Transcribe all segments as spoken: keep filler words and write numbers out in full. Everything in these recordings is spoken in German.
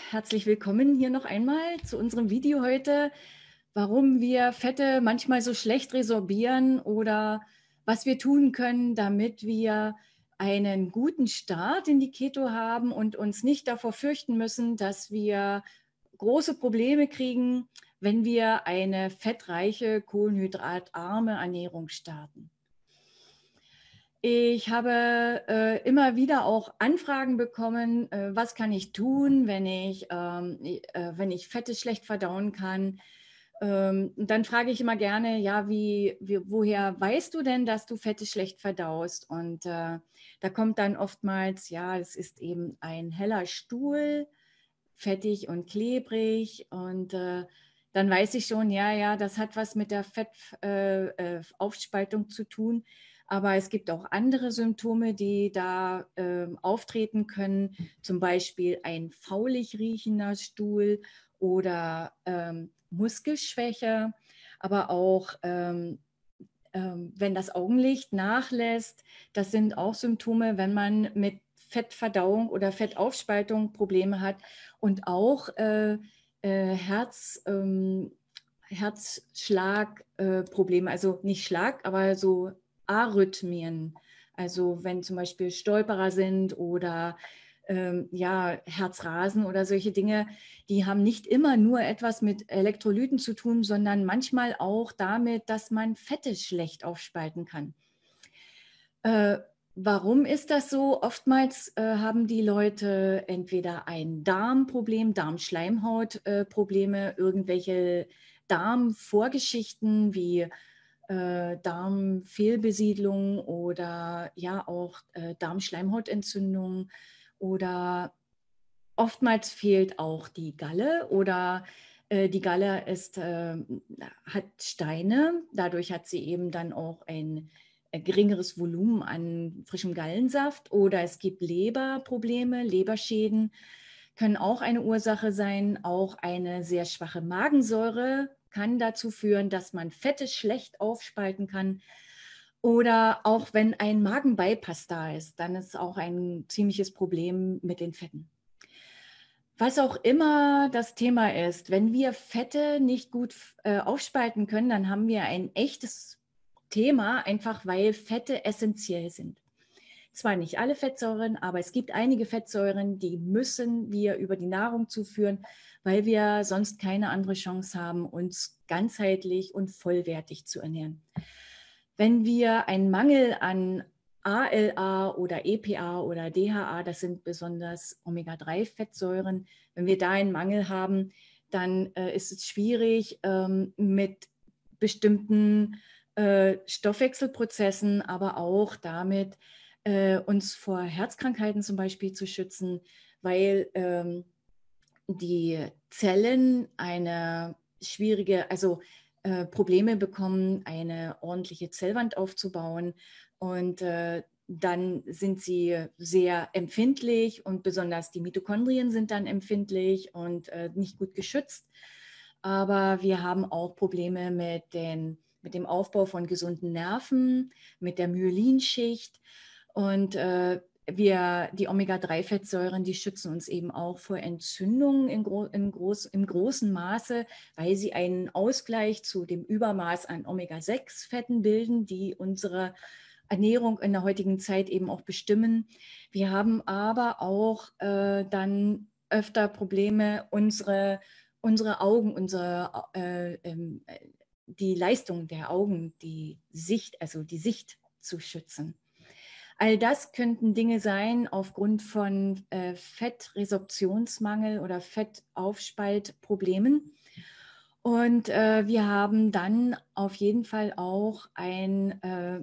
herzlich willkommen hier noch einmal zu unserem Video heute, warum wir Fette manchmal so schlecht resorbieren oder was wir tun können, damit wir einen guten Start in die Keto haben und uns nicht davor fürchten müssen, dass wir große Probleme kriegen, wenn wir eine fettreiche, kohlenhydratarme Ernährung starten. Ich habe äh, immer wieder auch Anfragen bekommen, äh, was kann ich tun, wenn ich, ähm, äh, wenn ich Fette schlecht verdauen kann. Ähm, dann frage ich immer gerne, ja, wie, wie, woher weißt du denn, dass du Fette schlecht verdaust? Und äh, da kommt dann oftmals, ja, es ist eben ein heller Stuhl, fettig und klebrig. Und äh, dann weiß ich schon, ja, ja, das hat was mit der Fettaufspaltung äh, äh, zu tun. Aber es gibt auch andere Symptome, die da äh, auftreten können, zum Beispiel ein faulig riechender Stuhl oder ähm, Muskelschwäche, aber auch ähm, ähm, wenn das Augenlicht nachlässt. Das sind auch Symptome, wenn man mit Fettverdauung oder Fettaufspaltung Probleme hat und auch äh, äh, Herz, ähm, Herzschlagprobleme, äh, also nicht Schlag, aber so Arrhythmien. Also wenn zum Beispiel Stolperer sind oder ähm, ja, Herzrasen oder solche Dinge, die haben nicht immer nur etwas mit Elektrolyten zu tun, sondern manchmal auch damit, dass man Fette schlecht aufspalten kann. Äh, warum ist das so? Oftmals äh, haben die Leute entweder ein Darmproblem, Darmschleimhautprobleme, äh, irgendwelche Darmvorgeschichten wie äh, Darmfehlbesiedlung oder ja auch äh, Darmschleimhautentzündung oder oftmals fehlt auch die Galle oder äh, die Galle ist, äh, hat Steine, dadurch hat sie eben dann auch ein äh, geringeres Volumen an frischem Gallensaft oder es gibt Leberprobleme, Leberschäden können auch eine Ursache sein. Auch eine sehr schwache Magensäure kann dazu führen, dass man Fette schlecht aufspalten kann. Oder auch wenn ein Magenbypass da ist, dann ist auch ein ziemliches Problem mit den Fetten. Was auch immer das Thema ist, wenn wir Fette nicht gut äh, aufspalten können, dann haben wir ein echtes Thema, einfach weil Fette essentiell sind. Zwar nicht alle Fettsäuren, aber es gibt einige Fettsäuren, die müssen wir über die Nahrung zuführen, weil wir sonst keine andere Chance haben, uns ganzheitlich und vollwertig zu ernähren. Wenn wir einen Mangel an A L A oder E P A oder D H A, das sind besonders Omega drei Fettsäuren, wenn wir da einen Mangel haben, dann äh, ist es schwierig ähm, mit bestimmten äh, Stoffwechselprozessen, aber auch damit äh, uns vor Herzkrankheiten zum Beispiel zu schützen, weil ähm, die Zellen eine schwierige, also äh, Probleme bekommen, eine ordentliche Zellwand aufzubauen und äh, dann sind sie sehr empfindlich und besonders die Mitochondrien sind dann empfindlich und äh, nicht gut geschützt. Aber wir haben auch Probleme mit, den, mit dem Aufbau von gesunden Nerven, mit der Myelinschicht und äh, wir, die Omega drei Fettsäuren, die schützen uns eben auch vor Entzündungen in gro im, groß, im großen Maße, weil sie einen Ausgleich zu dem Übermaß an Omega sechs Fetten bilden, die unsere Ernährung in der heutigen Zeit eben auch bestimmen. Wir haben aber auch äh, dann öfter Probleme, unsere, unsere Augen, unsere, äh, äh, die Leistung der Augen, die Sicht, also die Sicht zu schützen. All das könnten Dinge sein aufgrund von äh, Fettresorptionsmangel oder Fettaufspaltproblemen. Und äh, wir haben dann auf jeden Fall auch ein äh,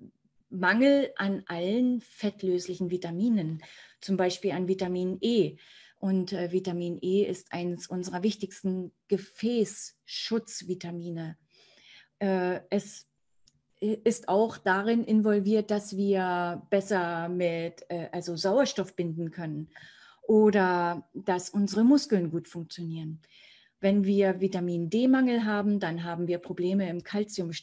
Mangel an allen fettlöslichen Vitaminen, zum Beispiel an Vitamin E. Und äh, Vitamin E ist eines unserer wichtigsten Gefäßschutzvitamine. Äh, es ist auch darin involviert, dass wir besser mit äh, also Sauerstoff binden können oder dass unsere Muskeln gut funktionieren. Wenn wir Vitamin D-Mangel haben, dann haben wir Probleme im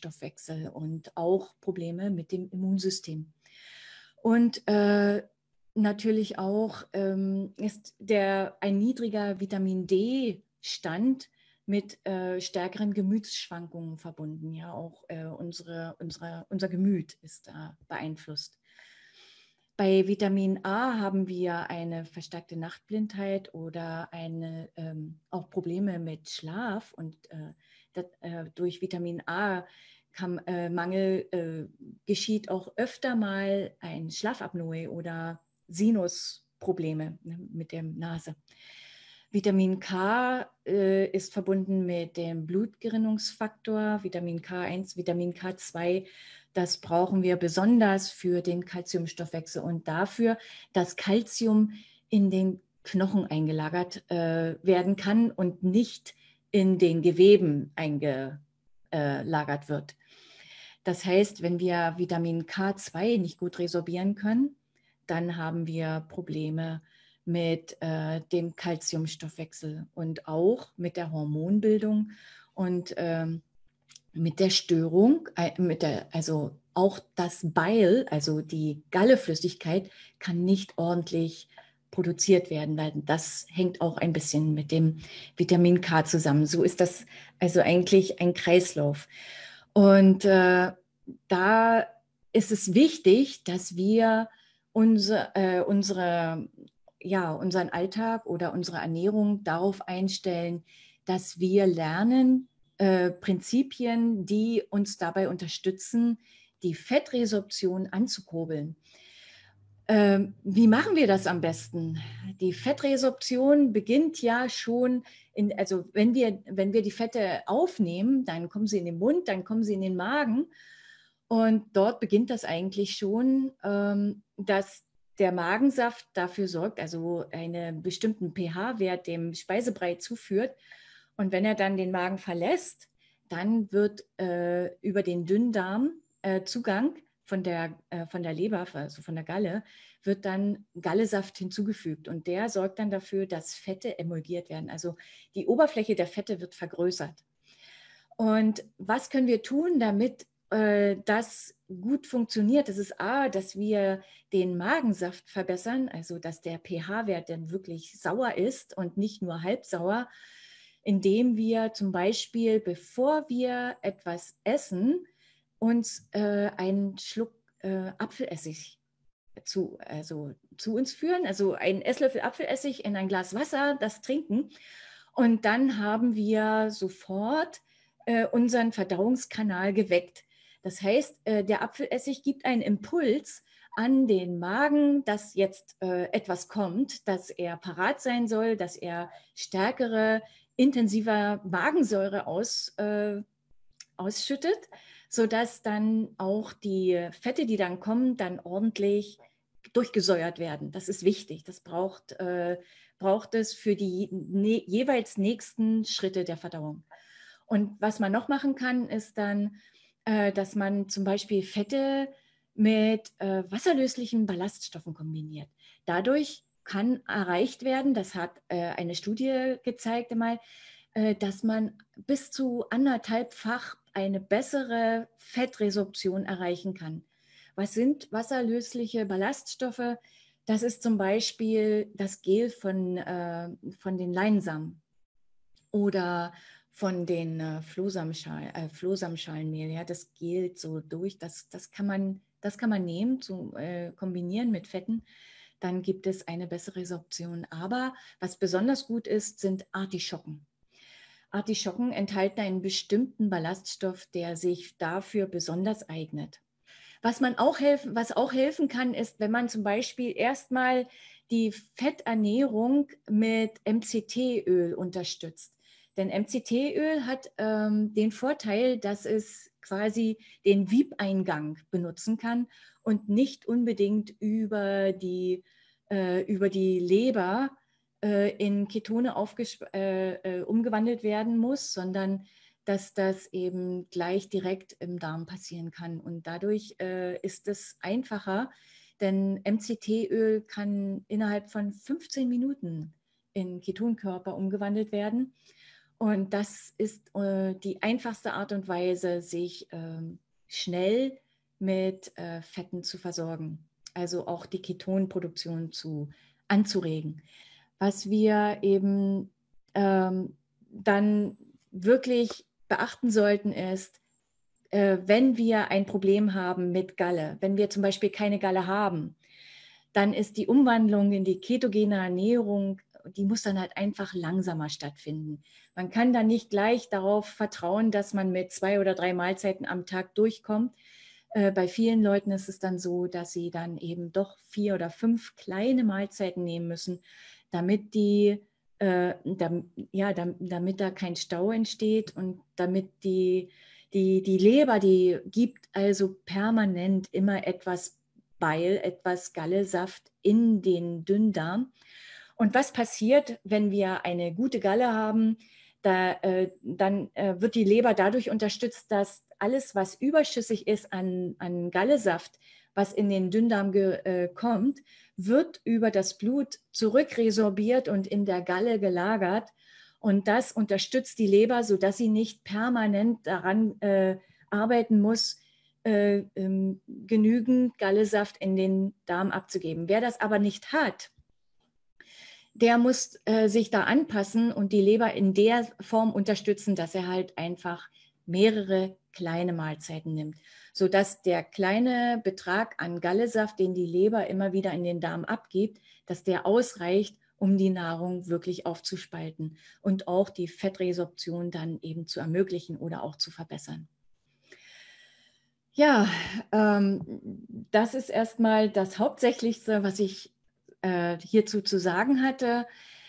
Kalziumstoffwechsel und auch Probleme mit dem Immunsystem. Und äh, natürlich auch ähm, ist der, ein niedriger Vitamin D-Stand mit äh, stärkeren Gemütsschwankungen verbunden. Ja, auch äh, unsere, unsere, unser Gemüt ist da beeinflusst. Bei Vitamin A haben wir eine verstärkte Nachtblindheit oder eine, ähm, auch Probleme mit Schlaf. Und äh, das, äh, durch Vitamin A kann, äh, Mangel äh, geschieht auch öfter mal ein Schlafapnoe oder Sinusprobleme, ne, mit der Nase. Vitamin K äh, ist verbunden mit dem Blutgerinnungsfaktor, Vitamin K eins, Vitamin K zwei. Das brauchen wir besonders für den Calciumstoffwechsel und dafür, dass Calcium in den Knochen eingelagert äh, werden kann und nicht in den Geweben eingelagert wird. Das heißt, wenn wir Vitamin K zwei nicht gut resorbieren können, dann haben wir Probleme mit äh, dem Calciumstoffwechsel und auch mit der Hormonbildung und ähm, mit der Störung, äh, mit der, also auch das Bile, also die Galleflüssigkeit, kann nicht ordentlich produziert werden, weil das hängt auch ein bisschen mit dem Vitamin K zusammen. So ist das also eigentlich ein Kreislauf. Und äh, da ist es wichtig, dass wir unsere, äh, unsere, ja, unseren Alltag oder unsere Ernährung darauf einstellen, dass wir lernen, äh, Prinzipien, die uns dabei unterstützen, die Fettresorption anzukurbeln. Ähm, wie machen wir das am besten? Die Fettresorption beginnt ja schon, in, also wenn wir, wenn wir die Fette aufnehmen, dann kommen sie in den Mund, dann kommen sie in den Magen und dort beginnt das eigentlich schon, ähm, dass der Magensaft dafür sorgt, also einen bestimmten pH-Wert dem Speisebrei zuführt und wenn er dann den Magen verlässt, dann wird äh, über den Dünndarm äh, Zugang von der, äh, von der Leber, also von der Galle, wird dann Gallesaft hinzugefügt und der sorgt dann dafür, dass Fette emulgiert werden. Also die Oberfläche der Fette wird vergrößert. Und was können wir tun, damit äh, das gut funktioniert? Das ist A, dass wir den Magensaft verbessern, also dass der pH-Wert dann wirklich sauer ist und nicht nur halbsauer, indem wir zum Beispiel, bevor wir etwas essen, uns äh, einen Schluck äh, Apfelessig zu, also zu uns führen, also einen Esslöffel Apfelessig in ein Glas Wasser, das trinken. Und dann haben wir sofort äh, unseren Verdauungskanal geweckt. Das heißt, äh, der Apfelessig gibt einen Impuls an den Magen, dass jetzt äh, etwas kommt, dass er parat sein soll, dass er stärkere, intensiver Magensäure aus, äh, ausschüttet, sodass dann auch die Fette, die dann kommen, dann ordentlich durchgesäuert werden. Das ist wichtig. Das braucht, äh, braucht es für die ne, jeweils nächsten Schritte der Verdauung. Und was man noch machen kann, ist dann, äh, dass man zum Beispiel Fette mit äh, wasserlöslichen Ballaststoffen kombiniert. Dadurch kann erreicht werden, das hat äh, eine Studie gezeigt einmal, äh, dass man bis zu anderthalbfach eine bessere Fettresorption erreichen kann. Was sind wasserlösliche Ballaststoffe? Das ist zum Beispiel das Gel von, äh, von den Leinsamen oder von den äh, Flohsamenschalen, äh, Flohsamenschalenmehl. Ja, das Gel so durch, das, das, kann, man, das kann man nehmen, zu, äh, kombinieren mit Fetten. Dann gibt es eine bessere Resorption. Aber was besonders gut ist, sind Artischocken. Artischocken enthalten einen bestimmten Ballaststoff, der sich dafür besonders eignet. Was, man auch helfen, was auch helfen kann, ist, wenn man zum Beispiel erstmal die Fetternährung mit M C T-Öl unterstützt. Denn M C T-Öl hat ähm, den Vorteil, dass es quasi den V I P-Eingang benutzen kann und nicht unbedingt über die, äh, über die Leber äh, in Ketone äh, äh, umgewandelt werden muss, sondern dass das eben gleich direkt im Darm passieren kann. Und dadurch äh, ist es einfacher, denn M C T-Öl kann innerhalb von fünfzehn Minuten in Ketonkörper umgewandelt werden. Und das ist äh, die einfachste Art und Weise, sich äh, schnell mit äh, Fetten zu versorgen. also auch die Ketonproduktion zu, anzuregen. Was wir eben ähm, dann wirklich beachten sollten, ist, äh, wenn wir ein Problem haben mit Galle, wenn wir zum Beispiel keine Galle haben, dann ist die Umwandlung in die ketogene Ernährung, die muss dann halt einfach langsamer stattfinden. Man kann dann nicht gleich darauf vertrauen, dass man mit zwei oder drei Mahlzeiten am Tag durchkommt. Äh, bei vielen Leuten ist es dann so, dass sie dann eben doch vier oder fünf kleine Mahlzeiten nehmen müssen, damit die, äh, dam, ja, dam, damit da kein Stau entsteht und damit die, die, die Leber, die gibt also permanent immer etwas Beil, etwas Gallesaft in den Dünndarm. Und was passiert, wenn wir eine gute Galle haben? Da, äh, dann äh, wird die Leber dadurch unterstützt, dass alles, was überschüssig ist an, an Gallesaft, was in den Dünndarm äh, kommt, wird über das Blut zurückresorbiert und in der Galle gelagert. Und das unterstützt die Leber, sodass sie nicht permanent daran äh, arbeiten muss, äh, ähm, genügend Gallesaft in den Darm abzugeben. Wer das aber nicht hat, der muss äh, sich da anpassen und die Leber in der Form unterstützen, dass er halt einfach mehrere kleine Mahlzeiten nimmt, sodass der kleine Betrag an Gallesaft, den die Leber immer wieder in den Darm abgibt, dass der ausreicht, um die Nahrung wirklich aufzuspalten und auch die Fettresorption dann eben zu ermöglichen oder auch zu verbessern. Ja, ähm, das ist erstmal das Hauptsächlichste, was ich äh, hierzu zu sagen hatte.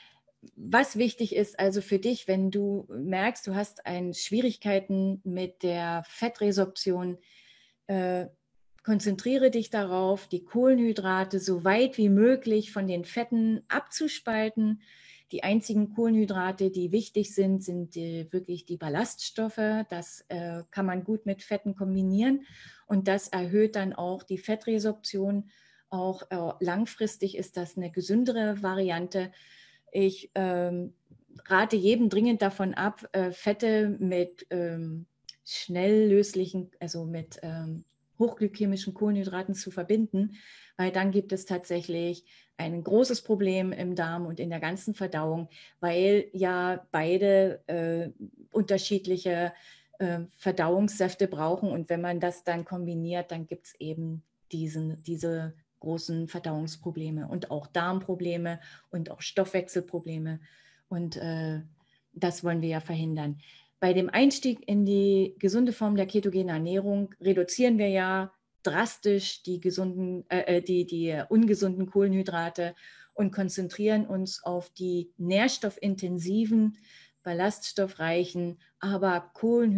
Was wichtig ist also für dich, wenn du merkst, du hast ein Schwierigkeiten mit der Fettresorption, äh, konzentriere dich darauf, die Kohlenhydrate so weit wie möglich von den Fetten abzuspalten. Die einzigen Kohlenhydrate, die wichtig sind, sind die, wirklich die Ballaststoffe. Das äh, kann man gut mit Fetten kombinieren und das erhöht dann auch die Fettresorption. Auch äh, langfristig ist das eine gesündere Variante. Ich ähm, rate jedem dringend davon ab, äh, Fette mit ähm, schnell löslichen, also mit ähm, hochglykämischen Kohlenhydraten zu verbinden, weil dann gibt es tatsächlich ein großes Problem im Darm und in der ganzen Verdauung, weil ja beide äh, unterschiedliche äh, Verdauungssäfte brauchen und wenn man das dann kombiniert, dann gibt es eben diesen, diese großen Verdauungsprobleme und auch Darmprobleme und auch Stoffwechselprobleme und äh, das wollen wir ja verhindern. Bei dem Einstieg in die gesunde Form der ketogenen Ernährung reduzieren wir ja drastisch die, gesunden, äh, die, die ungesunden Kohlenhydrate und konzentrieren uns auf die nährstoffintensiven, ballaststoffreichen, aber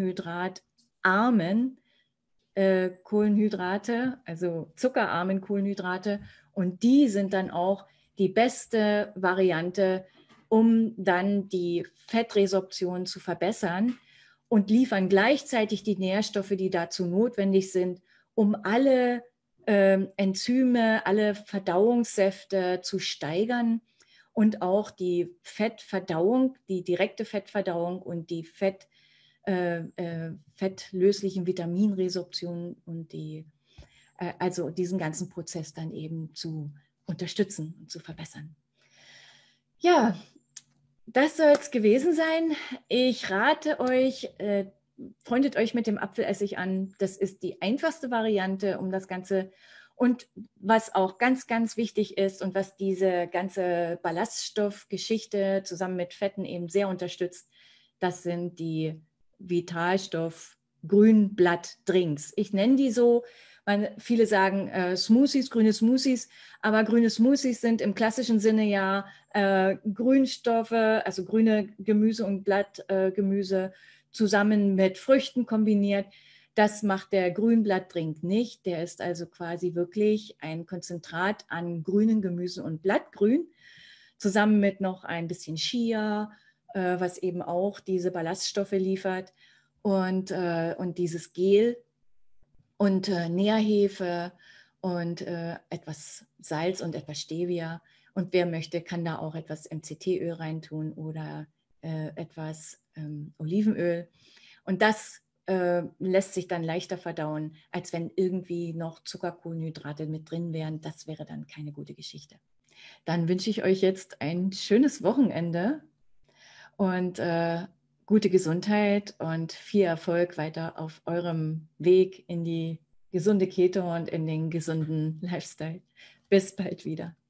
kohlenhydratarmen äh, Kohlenhydrate, also zuckerarmen Kohlenhydrate. Und die sind dann auch die beste Variante, um dann die Fettresorption zu verbessern und liefern gleichzeitig die Nährstoffe, die dazu notwendig sind, um alle äh, Enzyme, alle Verdauungssäfte zu steigern und auch die Fettverdauung, die direkte Fettverdauung und die Fett, äh, äh, fettlöslichen Vitaminresorption und die, äh, also diesen ganzen Prozess dann eben zu unterstützen und zu verbessern. Ja, das soll es gewesen sein. Ich rate euch, äh, freundet euch mit dem Apfelessig an. Das ist die einfachste Variante, um das Ganze. Und was auch ganz, ganz wichtig ist und was diese ganze Ballaststoffgeschichte zusammen mit Fetten eben sehr unterstützt, das sind die Vitalstoff-Grünblatt-Drinks. Ich nenne die so. Man, viele sagen äh, Smoothies, grüne Smoothies, aber grüne Smoothies sind im klassischen Sinne ja äh, Grünstoffe, also grüne Gemüse und Blattgemüse äh, zusammen mit Früchten kombiniert. Das macht der Grünblattdrink nicht. Der ist also quasi wirklich ein Konzentrat an grünen Gemüse und Blattgrün, zusammen mit noch ein bisschen Chia, äh, was eben auch diese Ballaststoffe liefert und, äh, und dieses Gel und äh, Nährhefe und äh, etwas Salz und etwas Stevia. Und wer möchte, kann da auch etwas M C T-Öl reintun oder äh, etwas ähm, Olivenöl. Und das äh, lässt sich dann leichter verdauen, als wenn irgendwie noch Zuckerkohlenhydrate mit drin wären. Das wäre dann keine gute Geschichte. Dann wünsche ich euch jetzt ein schönes Wochenende und äh, gute Gesundheit und viel Erfolg weiter auf eurem Weg in die gesunde Keto und in den gesunden Lifestyle. Bis bald wieder.